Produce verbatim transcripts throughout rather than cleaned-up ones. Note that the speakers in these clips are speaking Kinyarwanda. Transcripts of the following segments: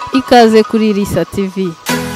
ikaze kuri Risa T V.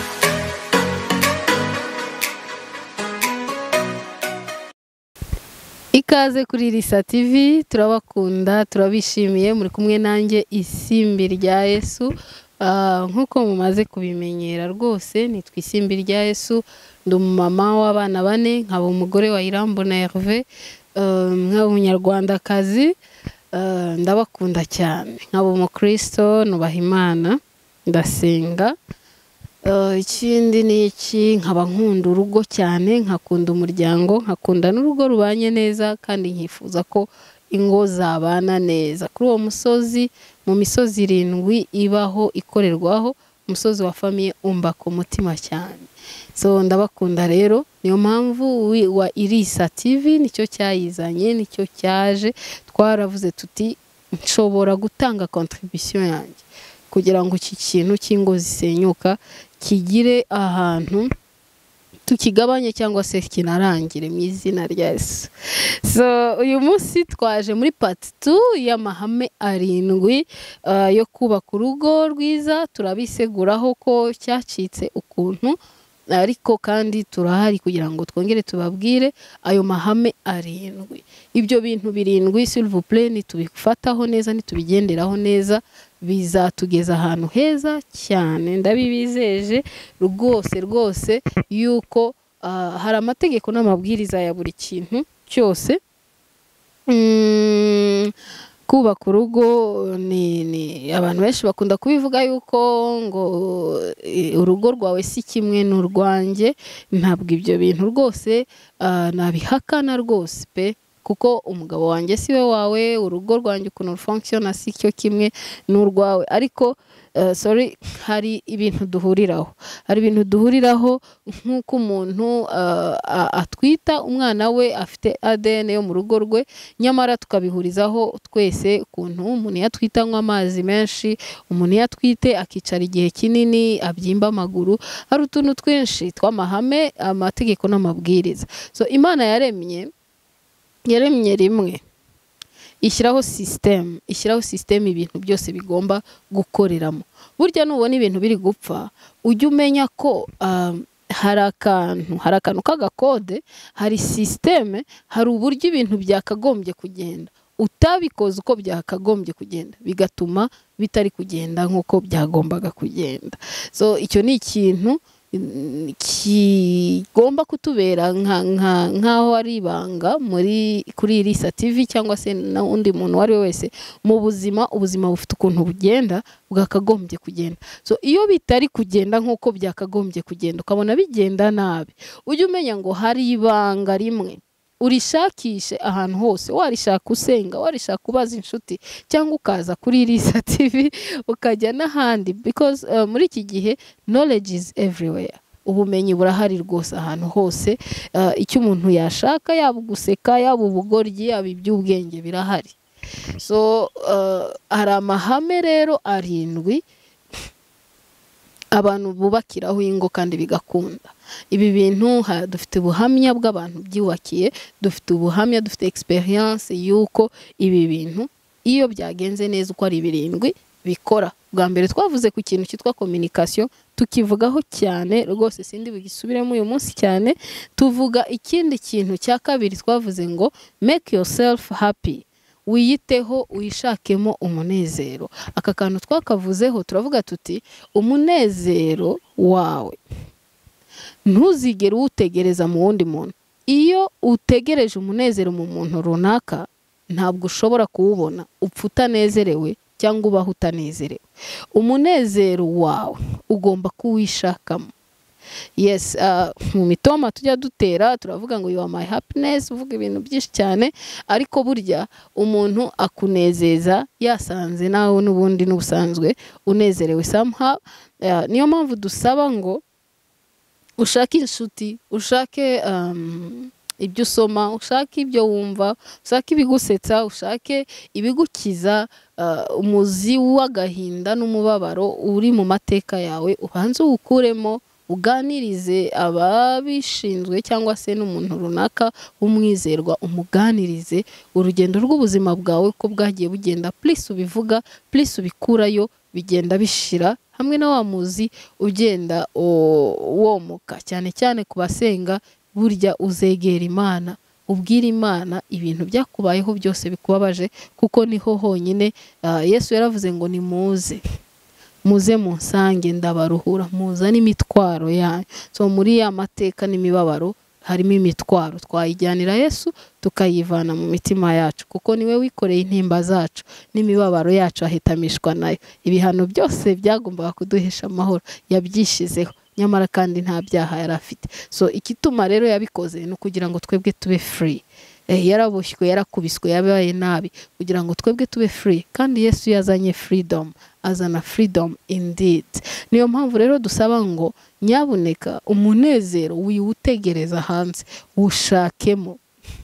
Ikaze kuri Risa T V, turabakunda, turabishimiye, muri kumwe nanjye Isimbi rya Yesu. Uh, nkuko mumaze kubimenyera rwose nitwa Isimbi rya Yesu, ndi umumama w'abana bane, nkaba umugore wa Irambona Herve, uh, nkaba umunyarwandakazi. Uh, ndabakunda cyane, nkaba umukristo, nubaha Imana, ndasenga. Uh, ikindi ni iki, nkaba nkunda urugo cyane, nkakunda umuryango, nkakunda n'urugo rubanye neza, kandi nkifuza ko ingo zabana neza. Kuri uwo musozi, mu misozi irindwi ibaho ikorerwaho, umusozi wa famiye umba ku mutima cyane. So ndabakunda rero, niyo mpamvu wa Risa T V nicyo cyayizanye, nicyo cyaje. Twaravuze tuti nshobora gutanga contribution yanjye kugira ngo iki kintu cy'ingo zisenyuka kigire ahantu tukigabanye cyangwa se kinarangire mu izina rya Yesu. So uyu munsi twaje muri part two y'amahame arindwi uh, yo kubaka urugo rwiza. Turabiseguraho ko cyacitse ukuntu, ariko kandi turahari kugira ngo twongere tubabwire ayo mahame arindwi. Ibyo bintu birindwi s'il vous plaît nitubifataho neza, nitubigenderaho neza, bizatugeza ahantu heza cyane. Ndabibizeje rwose rwose yuko uh, hari amategeko n'amabwiriza ya buri kintu cyose. Mm, kubaka urugo ni, ni abantu benshi bakunda kubivuga yuko ngo e, urugo rwawe si kimwe n'urwanjye. Ntabwo ibyo bintu rwose uh, nabihakana rwose pe, kuko umugabo wanjye siwe wawe, urugo rwanjye ukuntu rufunctiona si cyo kimwe n'urwawe. Ariko uh, sorry, hari ibintu duhuriraho, hari ibintu duhuriraho nk'uko umuntu uh, atwita umwana we afite A D N yo mu rugo rwe, nyamara tukabihurizaho twese. Ukuntu umuntu yatwita anywa amazi menshi, umuntu yatwite akicara igihe kinini, abyimba amaguru, hari utuntu twinshi tw'amahame, amategeko n'amabwiriza. So Imana yaremye yaremye rimwe, ishyiraho system, ishyiraho system ibintu byose bigomba gukoreramo. Burya nubona ibintu biri gupfa, ujye umenya ko um, hari akantu hari akantu k'agakode, hari system, hari uburyo ibintu byakagombye kugenda. Utabikoze uko byakagombye kugenda, bigatuma bitari kugenda nk'uko byagombaga kugenda. So icyo ni ikintu kigomba kutubera nk'aho ari ibanga muri kuri Risa T V cyangwa se na undi muntu wari wese mu buzima. Ubuzima bufite ukuntu bugenda bwakagombye kugenda. So iyo bitari kugenda nk'uko byakagombye kugenda, ukabona bigenda nabi, ujye umenya ngo hari ibanga rimwe. Urishakishe ahantu hose, warishaka usenga, warishaka kubaza inshuti, cyangwa ukaza kuri Risa T V ukajya n'ahandi, because uh, muri iki gihe knowledge is everywhere. Ubumenyi burahari rwose ahantu hose. Uh, icyo umuntu yashaka, yaba guseka, yaba ubugoryi, yaba iby'ubwenge, birahari. So uh, hari amahame rero arindwi abantu bubakiraho ingo kandi bigakunda. Ibi bintu dufite ubuhamya bw'abantu byubakiye, dufite ubuhamya, dufite experience yuko ibi bintu iyo byagenze neza uko ari birindwi bikora. Bwa mbere twavuze ku kintu cyitwa communication, tukivugaho cyane rwose, sindi bugisubiremo uyu munsi cyane. Tuvuga ikindi kintu cya kabiri, twavuze ngo make yourself happy, wiyiteho, uyishakemo umunezero. Aka kantu twakavuzeho, turavuga tuti umunezero wawe ntuzigere utegereza mu wundi muntu. Iyo utegereje umunezero mu muntu runaka, ntabwo ushobora kuwubona, upfa utanezerewe cyangwa ubaho utanezerewe. Umunezero wawe ugomba kuwishakamo. Yes, uh, mu mitoma tujya dutera turavuga ngo you are my happiness, uvuga ibintu byinshi cyane, ariko burya umuntu akunezeza yasanze nawe n'ubundi n'ubusanzwe unezerewe somehow. Uh, niyo mpamvu dusaba ngo ushake inshuti, ushake um, ibyo usoma, ushake ibyo wumva, ushake ibigusetsa, ushake ibigukiza. Uh, umuzi w'agahinda n'umubabaro uri mu mateka yawe ubanze uwukuremo, uganirize ababishinzwe cyangwa se n'umuntu runaka umwizerwa, umuganirize urugendo rw'ubuzima bwawe ko bwagiye bugenda. Please ubivuga, please ubikurayo, bigenda bishira hamwe na wa muzi ugenda o- womoka, cyane cyane ku basenga. Burya uzegera Imana, ubwira Imana ibintu byakubayeho byose bikubabaje, kuko niho honyine ah, Yesu yaravuze ngo nimuze muze munsange ndabaruhura, muzane imitwaro yanyu. So muri ya mateka n'imibabaro harimo imitwaro, twayijyanira Yesu tukayivana mu mitima yacu, kuko niwe wikoreye intimba zacu n'imibabaro yacu ahitamishwa nayo. Ibihano byose byagombaga kuduhesha amahoro yabyishizeho, nyamara kandi nta byaha yari afite. So ikituma rero yabikoze ni ukugira ngo twebwe tube free. Eh, yaraboshywe, yarakubiswe, yabaye nabi kugira ngo twebwe tube free, kandi Yesu yazanye freedom, azana freedom indeed. Niyo mpamvu rero dusaba ngo nyabuneka umunezero wiwutegereza hanze, ushakemo.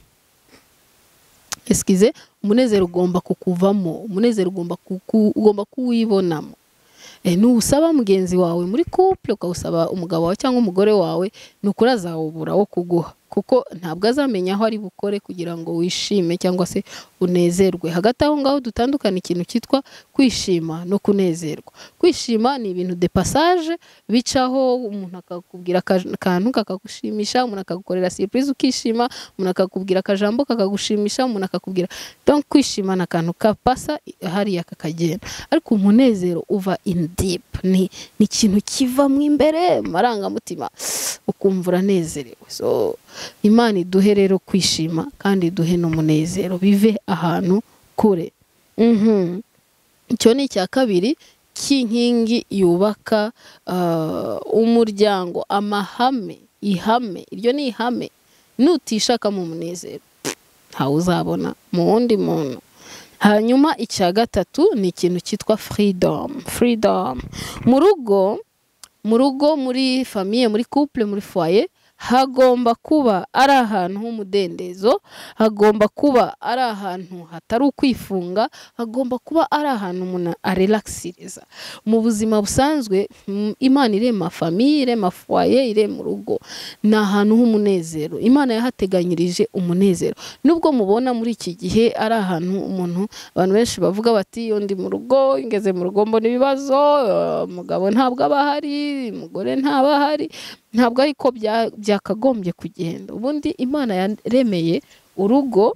Eskize, umunezero ugomba kukuvamo, umunezero ugomba kuku, ugomba kuwibonamo. E, nusaba mugenzi wawe muri couple, ukawusaba umugabo wawe cyangwa umugore wawe, nukuri azawubura wo kuguha, kuko ntabwo azamenya aho ari bukore kugira ngo wishime cyangwa se unezerwe. Hagati aho ngaho dutandukana ikintu cyitwa kwishima no kunezerwa. Kwishima ni ibintu de passage bicaho, umuntu akakubwira akantu kakagushimisha, umuntu akagukorera surprise ukishima, umuntu akakubwira akajambo kakagushimisha, umuntu akakubwira. Donc kwishima na kantu kapasa hariya kakagenda, ariko umunezero uva in deep, ni ni ikintu kiva mu imbere marangamutima ukumva uranezerewe. So Imana iduhe rero kwishima kandi iduhe n'umunezero, bive ahantu kure. Mhm. Icyo ni icya kabiri cy'inkingi yubaka uh, umuryango, amahame, ihame. Iryo ni ihame, nutishaka mu munezero ntawe uzabona mu wundi muntu. Hanyuma icya gatatu ni ikintu cyitwa freedom. Freedom mu rugo, mu rugo, muri famille, muri couple, muri foyer, hagomba kuba ari ahantu h'umudendezo, hagomba kuba ari ahantu hatari ukwifunga, hagomba kuba ari ahantu umuntu arelaxiriza. Mu buzima busanzwe Imana irema famille, irema foyer, irema urugo, ni ahantu h'umunezero. Imana yahateganyirije umunezero. Nubwo mubona muri iki gihe ari ahantu umuntu, abantu benshi bavuga bati iyo ndi mu rugo, ingeze mu rugo mbona ibibazo, umugabo ntabwo aba ahari, umugore ntaba ahari, ntabwo ariko byakagombye kugenda. Ubundi Imana yaremeye urugo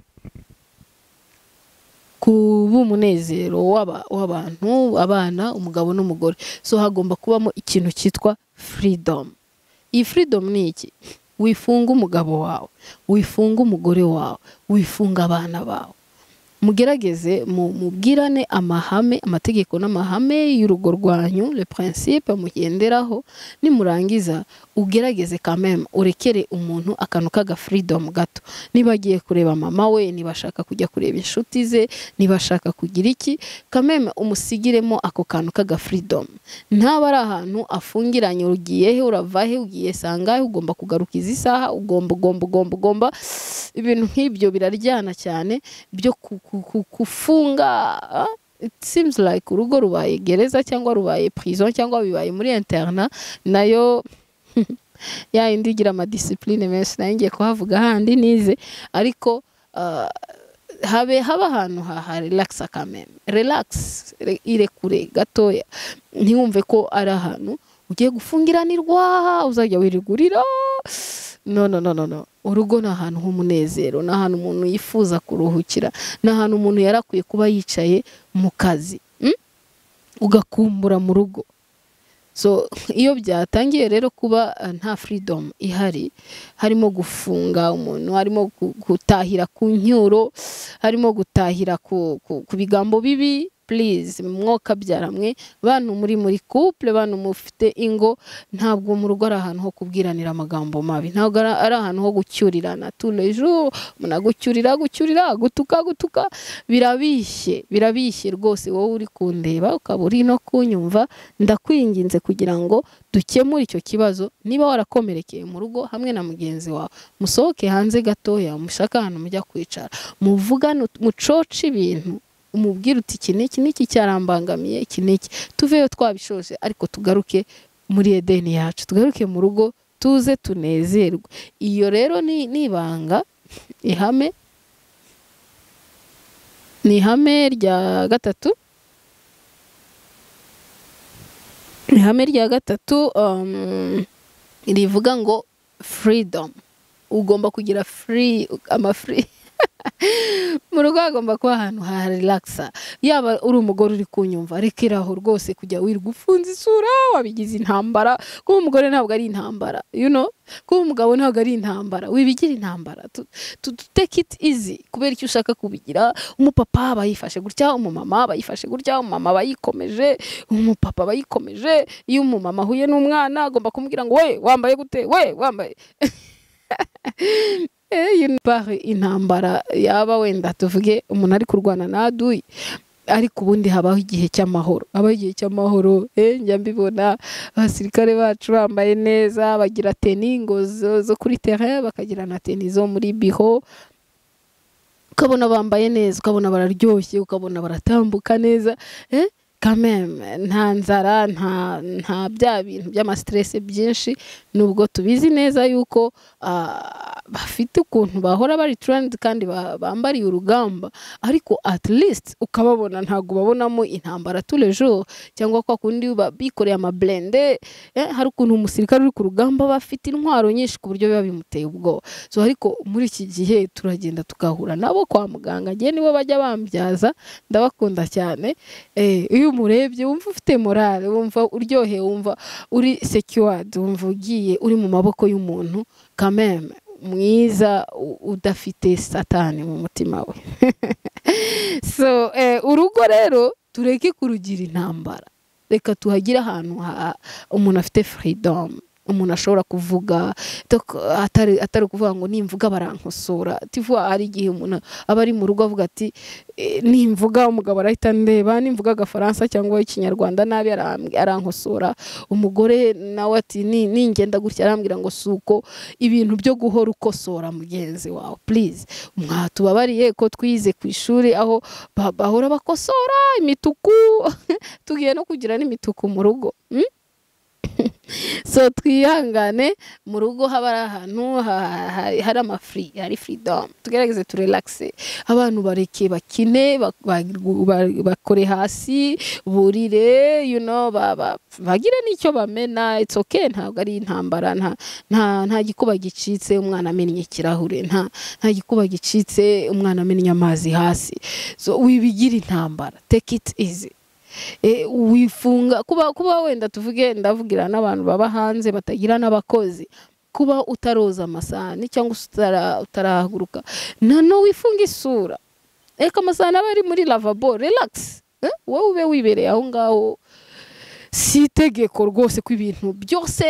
kuba umunezero w'abantu, abana, umugabo n'umugore. So hagomba kubamo ikintu cyitwa freedom. Iyi freedom ni iki? Wifunga umugabo wawe, wifunga umugore wawe, wifunga abana bawe. Mugerageze mubwirane amahame, amategeko n'amahame y'urugo rwanyu, le principe mugenderaho. Nimurangiza ugerageze quand même urekere umuntu akantu kaga freedom gato. Niba agiye kureba mama we, niba ashaka kujya kureba inshuti ze, niba ashaka kugira iki, quand même umusigiremo ako kantu kaga freedom. Ntaba ari ahantu afungiranye, ugiye he, urava he, ugiye sangahe, ugomba kugaruka izi saha, ugomba ugomba ugomba ugomba ibintu nk'ibyo biraryana cyane byo kufunga. It seems like urugo rubaye gereza cyangwa rubaye prison cyangwa bibaye muri interna, nayo ya indi igira ama discipline menshi, nayo ngiye kuhavuga handi nize, ariko uh, habe haba ahantu ha relax kameme, relax irekure gatoya, ntiwumve ko ari ahantu ugiye gufungiranirwa uzajya wirigurira. No no no no no. Urugo ni ahantu h'umunezero, ni ahantu umuntu yifuza kuruhukira, ni ahantu umuntu yarakwiye kuba yicaye mu kazi, mm? ugakumbura mu rugo. So iyo byatangiye rero kuba uh, nta freedom ihari, harimo gufunga umuntu, harimo gutahira ku nyuro, harimo gutahira ku, ku, ku bigambo bibi, please mwoka byaramwe bantu muri muri couple, bantu mufite ingo, ntabwo mu rugo ari ahantu ho kubwiranira amagambo mabi, ntabwo ari ahantu ho gucyurirana tous les jours, munagucyurira gucyurira gutuka gutuka, birabishye birabishye rwose. Wowe uri kundeba ukaba uri no kunyumva, ndakwinginze kugira ngo dukemure icyo kibazo. Niba warakomerekeye mu rugo hamwe na mugenzi wawe, musohoke hanze gatoya, mushaka ahantu mujya kwicara, muvugane, mucoce ibintu, umubwira uti iki niki niki cyarambangamiye, iki niki, tuveyo twabishoje, ariko tugaruke muri Edeni yacu, tugaruke mu rugo, tuze tunezerwe. Iyo rero ni nibanga ihame, ni ihame rya gatatu. ihame rya gatatu um, rivuga ngo freedom. Ugomba kugira free ama free mu rugo hagomba kuba ahantu ha relaxa. Yaba uri umugore uri kunyumva rekeraho rwose kujya wirwa ufunze isura wabigize intambara. Kuba umugore ntabwo ari intambara, you know, kuba umugabo ntabwo ari intambara, wibigira intambara. to, to, to take it easy kubera icyo ushaka kubigira. Umupapa bayifashe gutya, umumama bayifashe gutya, umumama bayikomeje, umupapa bayikomeje. Iyo umumama ahuye n'umwana agomba kumubwira ngo we wambaye gute, we wambaye eh pari intambara yaba wenda tuvuge umuntu ari kurwana na aduyi, ariko ubundi habaho igihe cy'amahoro. Habaho igihe cy'amahoro. eh njya mbibona abasirikare bacu bambaye neza, bagira teni ngo zo, zo kuri terrain, bakagira na teni zo muri biho, ukabona bambaye neza, ukabona bararyoshye, ukabona baratambuka neza. eh quand même nta nzara, nta nta bya bintu by'ama stress byinshi, nubwo tubizi neza yuko uh, bafite ukuntu bahora bari trend kandi bambariye urugamba, ariko at least ukababona ntago babonamo intambara tous les jours, cyangwa kwa kundi bikoreye ama blende. eh, hari ukuntu umusirikare uri ku rugamba bafite intwaro nyinshi ku buryo biba bimuteye ubwo. So ariko muri iki gihe turagenda tukahura nabo kwa muganga, ngiye nibo bajya bambyaza, ndabakunda cyane. eh iyo umurebye wumva ufite morale, wumva uryohe, wumva uri secured, wumva ugiye uri mu maboko y'umuntu quand même mwiza udafite satani mu mutima we. So eh, urugo rero tureke kurugira intambara, reka tuhagira ahantu umuntu afite freedom, umuntu ashobora kuvuga atari atari kuvuga ngo nimvuga barankosora. Tivuga ari igihe umuntu aba ari mu rugo avuga ati e, nimvuga umugabo arahita ndeba, nimvuga agafaransa cyangwa ikinyarwanda nabi arankosora. Umugore nawe ati ni ningenda gutya arambwira ngo suko. Ibintu byo guhora ukosora mugenzi wawe, please mwa tubabariye ko twize ku ishuri aho bahora bakosora imituku tugiye no kugira n'imituku mu rugo. hmm? So twihangane mu rugo, haba ari ahantu hari ama free, hari freedom, tugerageze tu relaxe, abantu bareke bakine, bakore hasi, burire, you know, bagire n'icyo bamena. It's okay, ntabwo ari intambara, nta nta nta gikuba gicitse umwana amennye ikirahure, nta nta gikuba gicitse umwana amennye amazi hasi. So wibigira intambara, take it easy. E, wifunga kuba kuba wenda tuvuge ndavugira n'abantu baba hanze batagira n'abakozi, kuba utaroza amasahani cyangwa utara utarahaguruka nano wifunga isura, eka amasahani aba ari muri lavabo, relax. eh? wowe ube wibereye aho ngaho, si itegeko rwose ko ibintu byose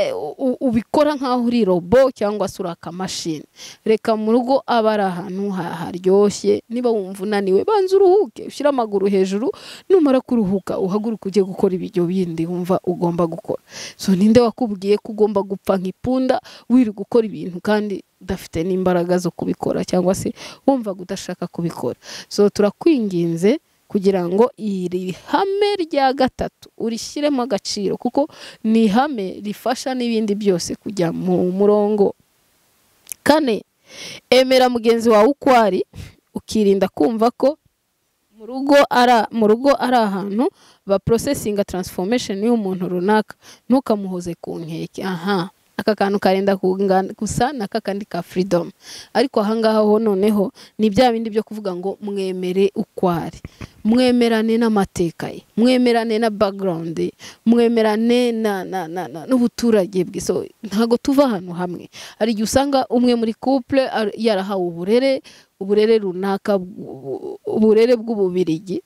ubikora nkaho uri robo cyangwa se uraka machine. Reka mu rugo aba ari ahantu haryoshye. Niba wumva unaniwe banza uruhuke, ushyira amaguru hejuru, numara kuruhuka uhaguruka ujye gukora ibyo bindi wumva ugomba gukora. So ninde wakubwiye ko ugomba gupfa nk'ipunda wiri gukora ibintu kandi udafite n'imbaraga zo kubikora cyangwa se wumva udashaka kubikora? So turakwinginze kugira ngo iri hame rya gatatu urishyiremo agaciro, kuko ni hame rifasha n'ibindi byose kujya mu murongo. Kane, emera mugenzi wawe uko ari, ukirinda kumva ko mu rugo ara mu rugo ari ahantu ba processing transformation y'umuntu runaka, ntukamuhoze ku nkeke. Aha, aka kantu karenda gusa n'aka kandi ka freedom. Ariko ahangaha ho noneho ni bya bindi byo kuvuga ngo mwemere ukwari, mwemerane n'amateka ye, mwemerane na background ye, mwemerane na na na n'ubuturage bwe. So ntago tuva ahantu hamwe. Ari gihe usanga umwe muri couple yarahawe uburere uburere runaka, uburere bw'ububirigi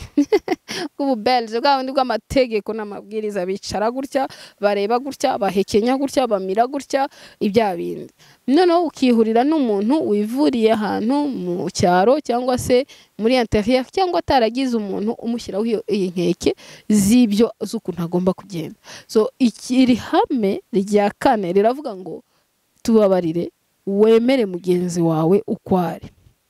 bw'ububelge, bw'abandi bw'amategeko n'amabwiriza, bicara gutya, bareba gutya, bahekenya gutya, bamira gutya, ibya bindi. Noneho ukihurira n'umuntu wivuriye ahantu mu cyaro cyangwa se muri interieur, cyangwa ataragize umuntu umushyiraho iyi nkeke z'ibyo z'ukuntu agomba kugenda. So iri hame rya kane riravuga ngo tubabarire, wemere mugenzi wawe ukwari,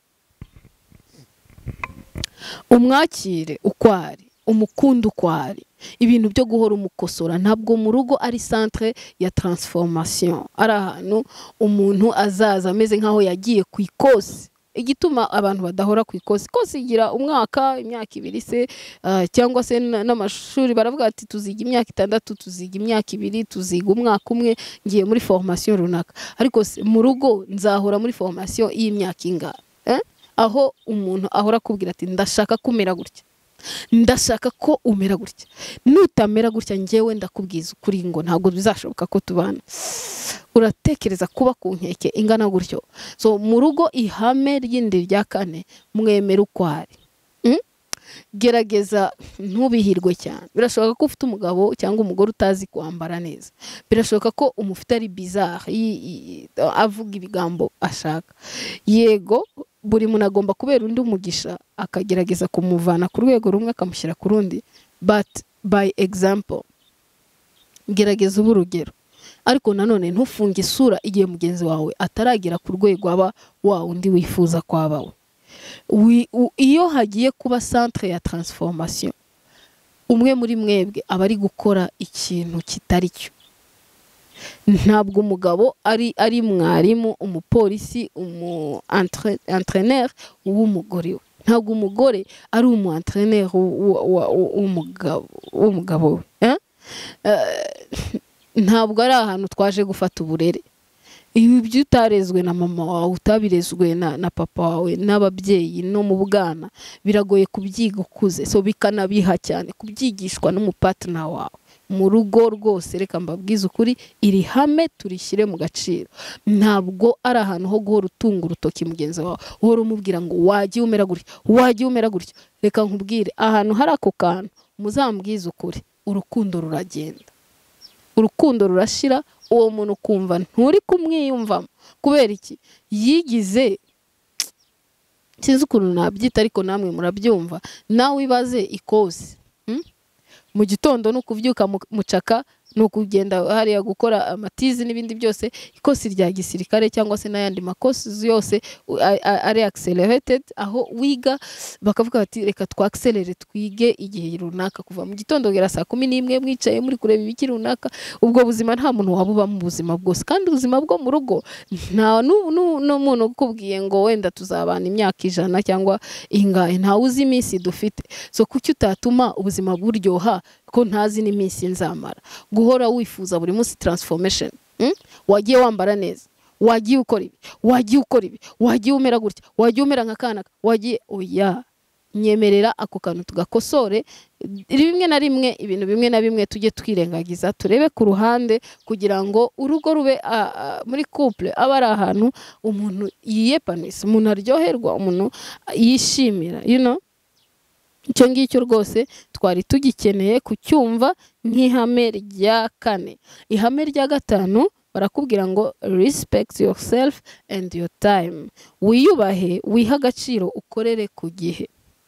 umwakire ukwari, umukunda ukwari. Ibintu byo guhora umukosora ntabwo mu rugo ari centre ya transformation, ari ahantu umuntu azaza ameze nkaho yagiye ku ikosi igituma abantu badahora ku ikosi ikosi igira umwaka imyaka ibiri se uh, cyangwa se n'amashuri baravuga ati tuziga imyaka itandatu tuziga imyaka ibiri tuziga umwaka umwe ngiye muri formation runaka ariko mu rugo nzahora muri formation y'imyaka inga eh? aho umuntu ahora kubwira ati ndashaka kumera gutya ndashaka ko umera gutya nutamera gutya ngewe ndakubwiza ukuri ngo ntabwo bizashoboka ko tubana uratekereza kuba ku nkeke ingana gutyo so mu rugo ihame ry'indi rya kane mwemera ukwari mm? gerageza ntubihirwe cyane birashoboka ko ufite umugabo cyangwa umugore utazi kwambara neza birashoboka ko umufite ari bizarre avuga ibigambo ashaka yego buri muntu agomba kubera undi umugisha akagerageza kumuvana ku rwego rumwe akamushyira ku rundi but by example gerageza uburugero ariko nanone ntufunge isura igihe mugenzi wawe ataragira ku rwego aba wa undi wifuza kwabawe iyo hagiye kuba centre ya transformation umwe muri mwebwe aba ari gukora ikintu kitari cyo ntabwo umugabo ari ari mwarimu umupolisi umu entraîneur w'umugore we ntabwo umugore ari umu entraîneur w'umugabo w'umugabo we ntabwo ari ahantu twaje gufata uburere ibi byutarezwe na mama wawe utabirezwe na, na papa wawe n'ababyeyi no mu bwana biragoye kubyiga ukuze so bikanabiha cyane kubyigishwa n'umupartner wawe mu rugo rwose reka mbabwiza ukuri iri hame turishyire mu gaciro ntabwo ari ahantu ho guhora utunga urutoki mugenzi wawe uhora umubwira ngo wagiye umera gutya wagiye umera gutya reka nkubwire ahantu hari ako kantu muzambwiza ukuri urukundo ruragenda urukundo rurashira uwo muntu kumva nturi kumwiyumvamo kubera iki yigize sinzi ukuntu nabyita ariko namwe murabyumva nawe ibaze ikosi hmm? mu gitondo no kuvyuka mucaka no kugenda hariya gukora amatizi n'ibindi byose ikosi rya gisirikare cyangwa se n'ayandi makosi yose ari accelerated aho wiga bakavuga bati reka twaaccelerate twige igihe runaka kuva mu gitondo gera saa kumi n'imwe mwicaye muri kureba ibiki runaka ubwo buzima nta muntu wabuba mu buzima bwose kandi ubuzima bwo mu rugo nta no muntu ukubwiye ngo wenda tuzabana imyaka ijana cyangwa ingahe nta uzi iminsi dufite so kuki utatuma ubuzima buryoha ko ntazi n'iminsi nzamara guhora wifuza buri munsi transformation hmm? wagiye wambara neza wagiye ukora ibi wagiye ukora ibi wagiye umera gutya wagiye umera nka kana wagiye oya nyemerera ako kantu tugakosore rimwe na rimwe ibintu bimwe na bimwe tujye twirengagiza turebe ku ruhande kugira ngo urugo rube uh, uh, muri couple aba ari ahantu umuntu yiyepanisa umuntu aryoherwa umuntu yishimira you know icyo ngicyo rwose twari tugikeneye kucyumva nk'ihame rya kane ihame rya gatanu barakubwira ngo respect yourself and your time wiyubahe wiha agaciro ukorere ku gihe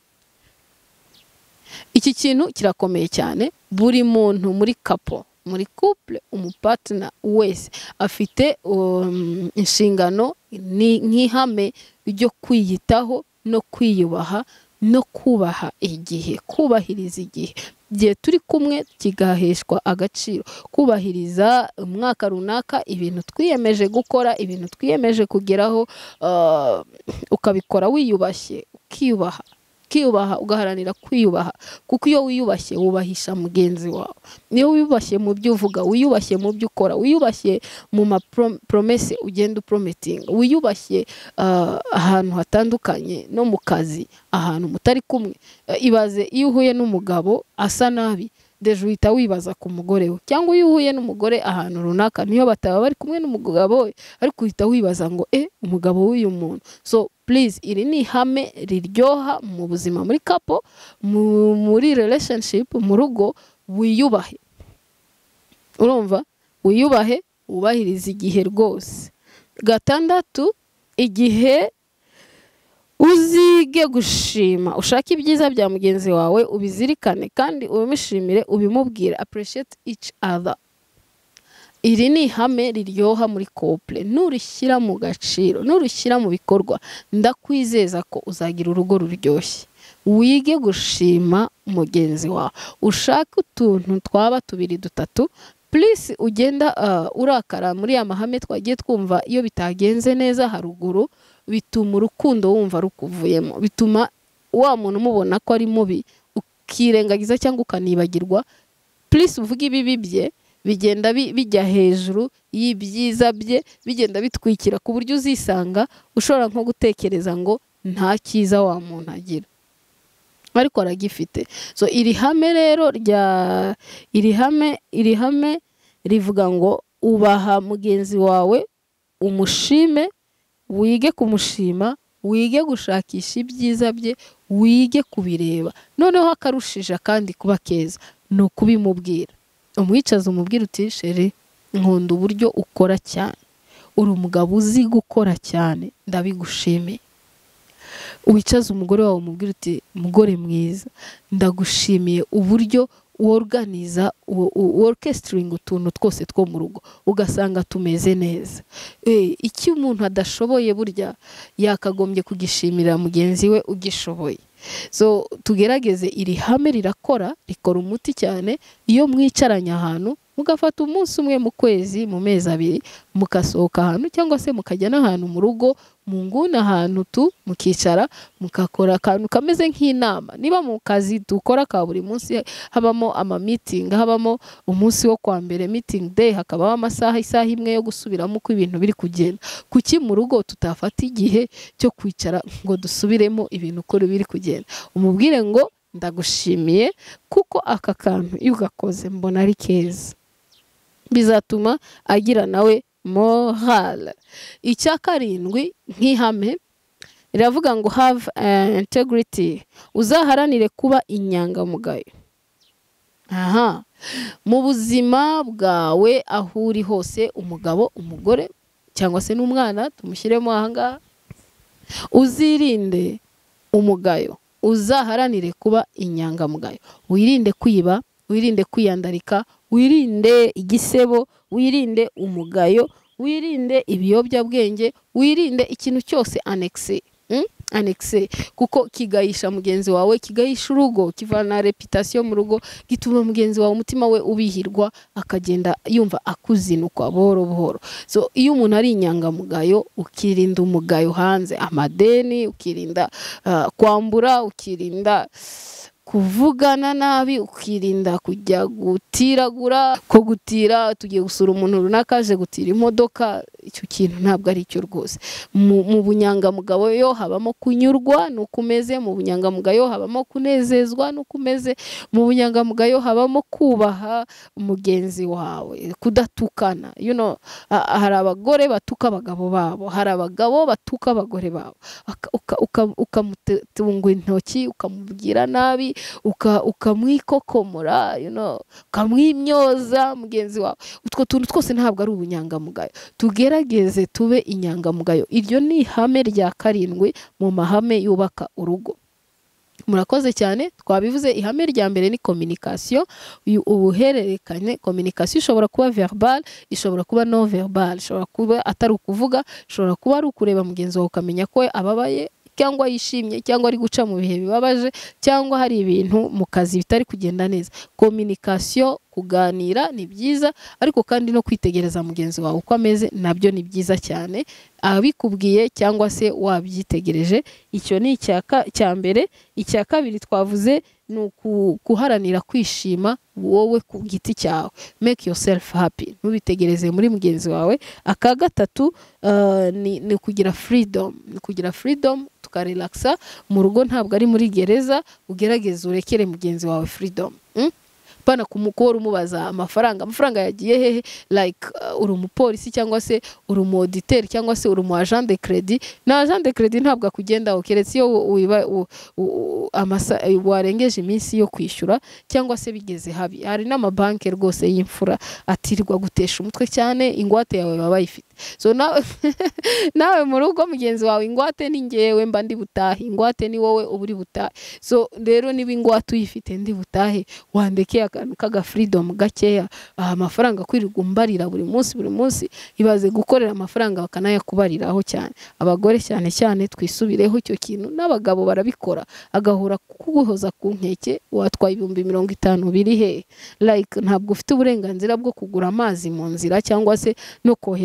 iki kintu kirakomeye cyane buri muntu muri couple muri couple umupartner wese afite um, inshingano nk'ihame ryo kwiyitaho no kwiyubaha no kubaha igihe kubahiriza igihe gihe turi kumwe kigaheshwa agaciro kubahiriza umwaka runaka ibintu twiyemeje gukora ibintu twiyemeje kugeraho uh, ukabikora wiyubashye ukiyubaha ukiyubaha ugaharanira kwiyubaha kuko iyo wiyubashye wubahisha mugenzi wawe niyo wiyubashye mu byo uvuga wiyubashye mu byo ukora wiyubashye mu ma promesse ugenda uprometing wiyubashye uh, ahantu hatandukanye no mu kazi ahantu mutari kumwe uh, ibaze iyo uhuye n'umugabo asa nabi deje uhita wibaza ku mugore we cyangwa iyo uhuye n'umugore ahantu runaka niyo bataba bari kumwe n'umugabo we ariko uhita wibaza ngo eh umugabo w'uyu muntu so please iri ni ihame riryoha mu buzima muri couple muri relationship mu rugo wiyubahe urumva wiyubahe wubahiriza igihe rwose gatandatu igihe uzige gushima ushaka ibyiza bya mugenzi wawe ubizirikane kandi ubimishimire ubimubwire appreciate each other iri ni ihame riryoha muri couple nurishyira mu gaciro nurishyira mu bikorwa ndakwizeza ko uzagira urugo ruryoshye wige gushima mugenzi wawe ushaka utuntu twaba tubiri dutatu please ugenda uh, urakara muri ya mahame twagiye twumva iyo bitagenze neza haruguru bituma urukundo wumva rukuvuyemo, bituma wa muntu umubona ko ari mubi ukirengagiza cyangwa ukanibagirwa, please uvuga ibibi bye bigenda bijya hejuru y'ibyiza bye, bigenda bitwikira ku buryo uzisanga ushobora nko gutekereza ngo nta cyiza wa muntu agira ariko aragifite. So iri hame rero rya iri hame iri hame rivuga ngo ubaha mugenzi wawe, umushime, wige kumushima, wige gushakisha ibyiza bye, wige kubireba, noneho akarushije kandi kuba keza no kubimubwira. Umwicaza umubwira uti sheri nkunda uburyo ukora cyane, uri umugabo uzi gukora cyane, ndabigushimiye. Wicaza umugore wawe umubwira uti mugore mwiza, ndagushimiye uburyo worganiza orchestring utuntu twose two mu rugo ugasanga tumeze neza. Eh iki umuntu adashoboye burya yakagombye kugishimira mugenzi we ugishoboye. So tugerageze iri hame rirakora, rikora umuti cyane iyo mwicaranye ahantu mugafata umunsi umwe mu kwezi, mu mezi abiri, mukasohoka ahantu cyangwa se mukajya n'ahantu mu rugo, mu nguna ahantu tu mukicara mukakora akantu kameze nk'inama. Niba mu kazi dukora ka buri munsi habamo ama meeting, habamo umunsi wo kwa mbere meeting day, hakabaho amasaha isaha imwe yo gusubiramo uko ibintu biri kugenda, kuki mu rugo tutafata igihe cyo kwicara ngo dusubiremo ibintu uko biri kugenda, umubwire ngo ndagushimiye kuko aka kantu iyo ugakoze mbona ari keza, bizatuma agira nawe moral. Icya karindwi nk'ihame riravuga ngo have uh, integrity, uzaharanire kuba inyangamugayo. Aha, mu buzima bwawe aho uri hose, umugabo, umugore cyangwa se n'umwana tumushyiremo ahangaha, uzirinde umugayo, uzaharanire kuba inyangamugayo, wirinde kwiba, wirinde kwiyandarika, wirinde igisebo, wirinde umugayo, wirinde ibiyobyabwenge, wirinde ikintu cyose annexe hmm? annexe kuko kigayisha mugenzi wawe, kigayisha urugo, kivana reputation mu rugo, gituma mugenzi wawe umutima we ubihirwa akagenda yumva akuzinukwa buhoro buhoro. So iyo umuntu ari inyangamugayo, ukirinda umugayo hanze, amadeni, ukirinda uh, kwambura, ukirinda kuvugana nabi, ukirinda kujya gutiragura, ko gutira tugiye gusura umuntu runaka aje gutira imodoka, icyo kintu ntabwo ari cyo rwose. Mu bunyangamugayo yo habamo kunyurwa nukumeze, mu bunyangamugayo habamo kunezezwa nukumeze, mu bunyangamugayo habamo kubaha mugenzi wawe, kudatukana. You know, hari abagore batuka abagabo babo, hari abagabo batuka abagore babo, ukamutunga intoki, ukamubwira nabi, ukamwikokomora, you know, ukamwimyoza mugenzi wawe. Utwo tuntu twose ntabwo ari ubunyangamugayo. Tugerageze tube inyangamugayo. Iryo ni ihame rya karindwi mu mahame yubaka urugo. Murakoze cyane. Twabivuze ihame rya mbere ni communication, ubuhererekane. Communication ishobora kuba verbal, ishobora kuba non verbal, ishobora kuba atari ukuvuga, ishobora kuba ari ukureba mugenzi wawe ukamenya ko ababaye cyangwa yishimye cyangwa ari guca mu bihe bibabaje cyangwa hari ibintu mu kazi bitari kugenda neza. Communication, kuganira ni byiza, ariko kandi no kwitegereza mugenzi wawe uko ameze nabyo ni byiza cyane, abikubwiye cyangwa se wabyitegereje. Icyo ni icyaka cya mbere. Icya kabiri twavuze ni kuharanira kwishima wowe ku giti cyawe, make yourself happy, ntubitegereze muri mugenzi wawe. Aka gatatu uh, ni, ni kugira freedom, ni kugira freedom, tukarelaxa mu rugo, ntabwo ari muri gereza. Ugerageze urekere mugenzi wawe freedom, hmm? Pana kumukora umubaza amafaranga amafaranga yagiye hehe, like uh, uri umupolisi cyangwa se uri umauditeur cyangwa se uri umu agent de crédit. Na agent de crédit ntabwo akugenda ukeretse iyo wiba amasa warengeje iminsi yo kwishyura cyangwa se bigeze habi. Hari n'amabanki rwose y'imfura atirirwa gutesha umutwe cyane, ingwate yawe baba bayifite. So nawe nawe mu rugo mugenzi wawe, ingwate ni ngewe mba ndi butahe, ingwate ni wowe uburi butahe. So rero niba ingwate uyifite ndi butahe, wandeke akantu kaga freedom gakeya. Amafaranga kwirirwa umbarira buri munsi buri munsi, ibaze gukorera amafaranga bakanayakubariraho cyane. Abagore cyane cyane twisubireho icyo kintu, n'abagabo barabikora, agahura kuguhoza ku nkeke, watwaye ibihumbi mirongo itanu biri he, like ntabwo ufite uburenganzira bwo kugura amazi mu nzira cyangwa se no kohereza mu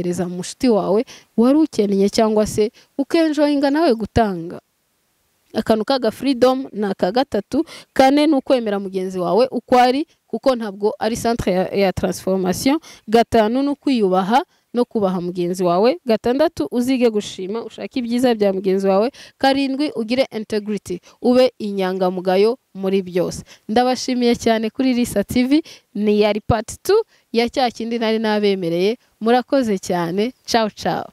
mushuti wawe wari ukeneye cyangwa se ukenjoyinga nawe gutanga. Akantu kaga freedom na ka gatatu. Kane n'ukwemera mugenzi wawe uko ari kuko ntabwo ari centre ya, ya transformation. Gatanu n'ukwiyubaha no kubaha mugenzi wawe. Gatandatu uzige gushima ushaka ibyiza bya mugenzi wawe. Karindwi ugire integrity ube inyangamugayo muri byose. Ndabashimiye cyane kuri Risa T V, ni yari part two ya cya kindi nari nabemereye. Murakoze cyane, ciao ciao.